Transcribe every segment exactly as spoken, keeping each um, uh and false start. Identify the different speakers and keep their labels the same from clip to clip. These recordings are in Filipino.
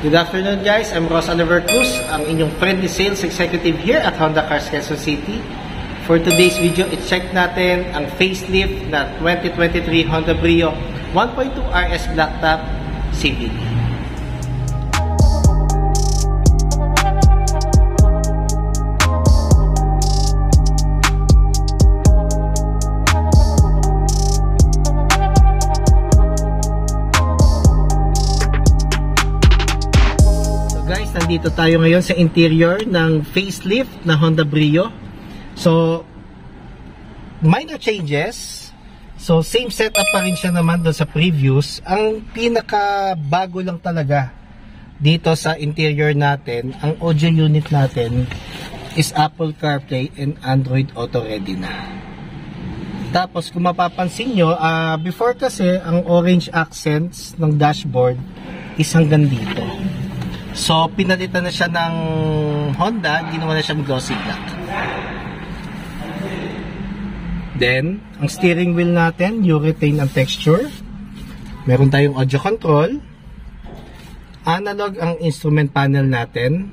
Speaker 1: Good afternoon guys, I'm Ross Oliver Cruz, ang inyong friendly sales executive here at Honda Cars Quezon City. For today's video, i-check natin ang facelift na twenty twenty-three Honda Brio one point two R S Blacktop C V T. Nandito tayo ngayon sa interior ng facelift na Honda Brio. So, minor changes. So, same setup pa rin siya naman doon sa previous. Ang pinaka bago lang talaga dito sa interior natin, ang audio unit natin is Apple CarPlay and Android Auto ready na. Tapos, kung mapapansin nyo, uh, before kasi, ang orange accents ng dashboard is hanggang dito. So, pinalitan na siya ng Honda, ginawa na siyang glossy black. Then, ang steering wheel natin, you retain ang texture. Meron tayong audio control. Analog ang instrument panel natin.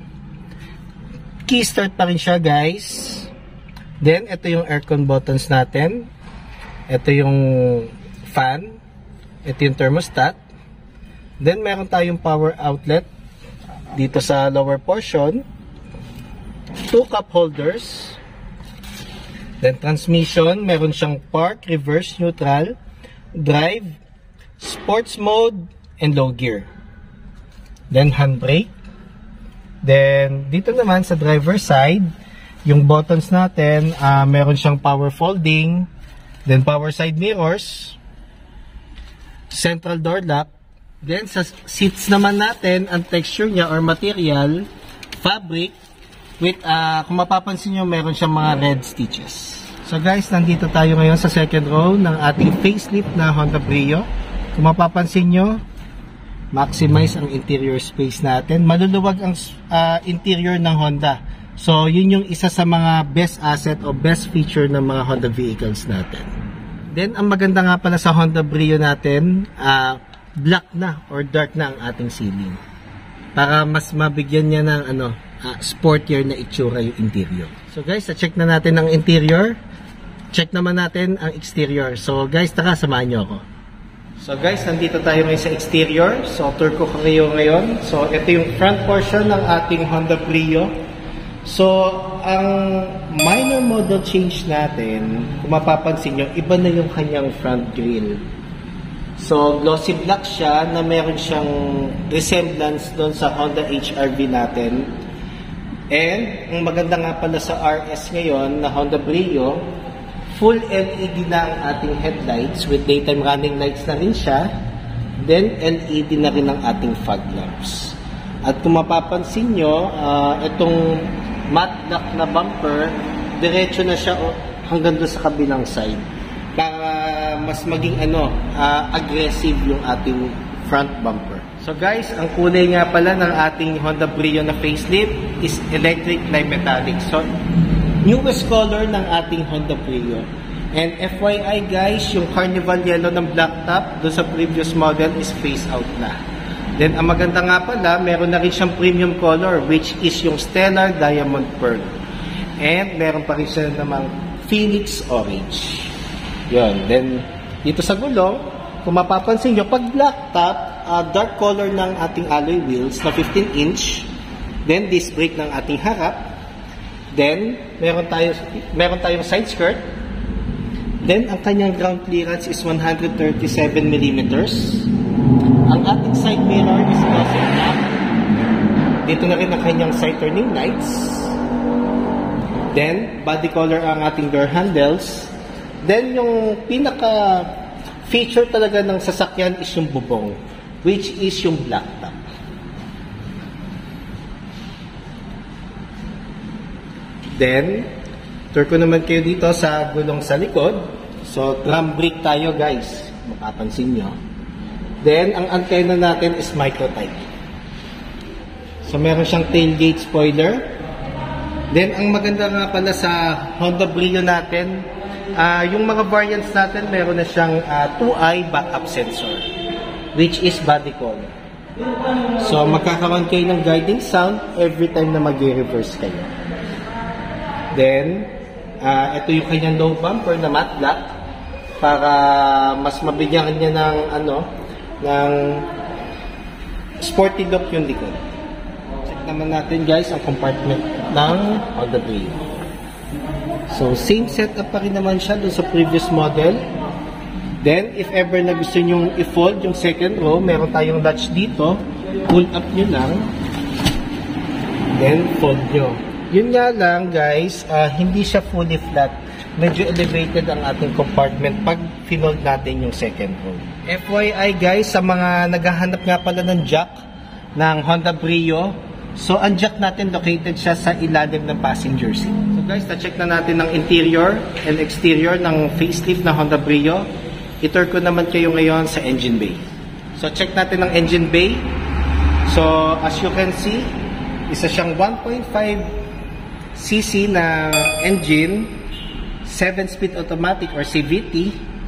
Speaker 1: Key start pa rin siya, guys. Then, ito yung aircon buttons natin. Ito yung fan. Ito yung thermostat. Then, meron tayong power outlet dito sa lower portion, two cup holders, then transmission, meron siyang park, reverse, neutral, drive, sports mode, and low gear. Then handbrake. Then dito naman sa driver side, yung buttons natin, uh, meron siyang power folding, then power side mirrors, central door lock. Then, sa seats naman natin, ang texture niya or material, fabric, with, uh, kung mapapansin nyo, meron siyang mga red stitches. So guys, nandito tayo ngayon sa second row ng ating facelift na Honda Brio. Kung mapapansin nyo, maximize ang interior space natin. Maluluwag ang uh, interior ng Honda. So, yun yung isa sa mga best asset o best feature ng mga Honda vehicles natin. Then, ang maganda nga pala sa Honda Brio natin, ah, uh, black na or dark na ang ating ceiling para mas mabigyan niya ng ano, uh, sportier na itsura yung interior. So guys, check na natin ang interior, check naman natin ang exterior. So guys, tara, samahan nyo ako. So guys, nandito tayo ngayon sa exterior. So tour ko kayo ngayon. So ito yung front portion ng ating Honda Brio. So ang minor model change natin, kung mapapansin nyo, iba na yung kanyang front grille. So, glossy black siya na meron siyang resemblance doon sa Honda H R V natin. And, ang maganda nga pala sa R S ngayon na Honda Brio, full L E D na ang ating headlights with daytime running lights na rin siya. Then, L E D na rin ang ating fog lamps. At kung mapapansin nyo, uh, itong matte black na bumper, diretso na siya hanggang doon sa kabilang side. Para mas maging ano, uh, aggressive yung ating front bumper. So guys, ang kulay nga pala ng ating Honda Brio na facelift is electric light metallic. So, newest color ng ating Honda Brio. And F Y I guys, yung carnival yellow ng blacktop doon sa previous model is phase out na. Then, ang maganda nga pala, meron na rin siyang premium color which is yung stellar diamond pearl. And meron pa rin siya namang phoenix orange. Yun. Then, dito sa gulong, kung mapapansin nyo, pag blacktop, uh, dark color ng ating alloy wheels na fifteen inch. Then, disc brake ng ating harap. Then, meron tayo, meron tayong side skirt. Then, ang kanyang ground clearance is one hundred thirty-seven millimeters. Ang ating side mirror is glossy black. Dito na rin ang kanyang side turning lights. Then, body color ang ating door handles. Then, yung pinaka-feature talaga ng sasakyan is yung bubong, which is yung blacktop. Then, tour ko naman kayo dito sa gulong sa likod. So, drum brake tayo guys, mapapansin nyo. Then, ang antenna natin is micro-type. So, meron siyang tailgate spoiler. Then, ang maganda nga pala sa Honda Brio natin, Uh, yung mga variants natin, meron na siyang uh, two eye backup sensor, which is body color. So, magkakaroon kayo ng guiding sound every time na mag-reverse kayo. Then, uh, ito yung kanyang low bumper na matte black para mas mabigyan niya ng ano, ng sporty look yung likod. Check naman natin guys ang compartment ng Honda Brio. So, same setup pa rin naman siya doon sa previous model. Then, if ever na gusto nyo i-fold yung second row, meron tayong latch dito. Pull up nyo lang. Then, fold nyo. Yun nga lang, guys, uh, hindi siya fully flat. Medyo elevated ang ating compartment pag finold natin yung second row. F Y I, guys, sa mga naghahanap nga pala ng jack ng Honda Brio, so, ang jack natin located siya sa ilalim ng passenger seat. So, guys, na-check na natin ang interior and exterior ng facelift na Honda Brio. I-tour ko naman kayo ngayon sa engine bay. So, check natin ang engine bay. So, as you can see, isa siyang one point five c c na engine, seven speed automatic or C V T,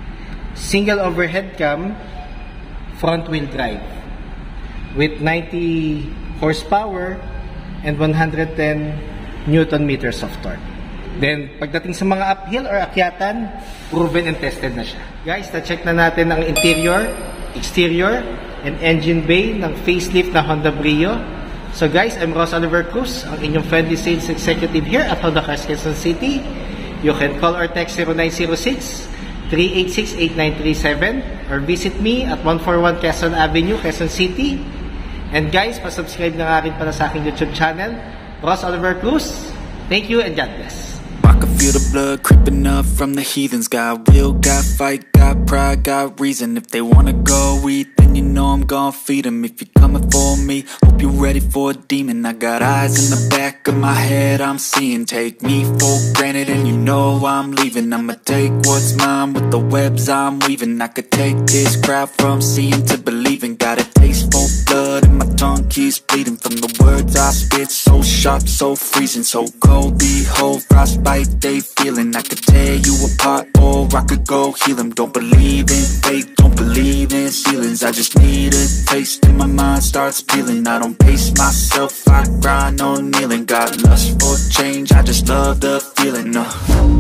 Speaker 1: single overhead cam, front wheel drive, with ninety horsepower and one hundred ten newton meters of torque. Then, pagdating sa mga uphill or akyatan, proven and tested na siya. Guys, na-check na natin ang interior, exterior, and engine bay ng facelift na Honda Brio. So guys, I'm Ross Oliver Cruz, ang inyong friendly sales executive here at Honda Cars Quezon City. You can call or text zero nine zero six, three eight six, eight nine three seven or visit me at one forty-one Quezon Avenue, Quezon City. And guys, pa-subscribe na nga rin pala sa aking YouTube channel, Ross Oliver Cruz. Thank you and God bless.
Speaker 2: I can feel the blood creeping up from the heathens. Got will, got fight, got pride, got reason. If they wanna go eat, then you know I'm gon' feed them. If you're coming for me, hope you're ready for a demon. I got eyes in the back of my head, I'm seeing. Take me for granted and you know I'm leaving. I'ma take what's mine with the webs I'm weaving. I could take this crowd from seeing to believing. Got a taste for blood and my tongue keeps bleeding. From the words I spit, so sharp, so freezing. So cold, behold, frostbite they feeling. I could tear you apart or I could go heal them. Don't believe in fate, don't believe in ceilings. I just need a taste and my mind starts peeling. I don't pace myself, I grind on kneeling. Got lust for change, I just love the feeling. uh.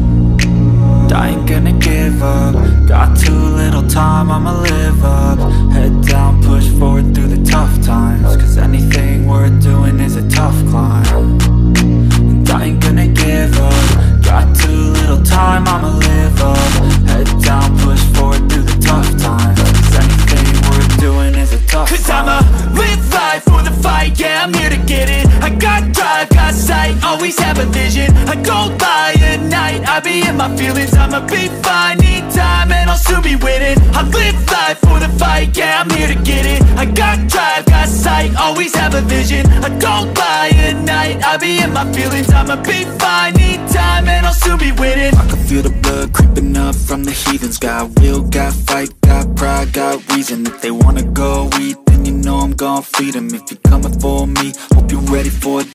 Speaker 2: I ain't gonna give up. Got too little time, I'ma live up. Head down, push forward through the tough times. Cause anything worth doing is a tough climb. And I ain't gonna give up. Got too little time, I'ma live up. Head down, push forward through the tough times. Cause anything worth doing is a tough Cause climb. I'ma live life for the fight, yeah, I'm here to get it. I got drive, got sight, always have a vision. I go by at night, I be in my feelings. I'ma be fine, need time and I'll soon be winning. I live life for the fight, yeah, I'm here to get it. I got drive, got sight, always have a vision. I go by at night, I be in my feelings. I'ma be fine, need time and I'll soon be winning. I can feel the blood creeping up from the heathens. Got will, got fight, got pride, got reason. If they wanna go eat, then you know I'm gon' feed them. If you're coming for me, hope you're ready for it.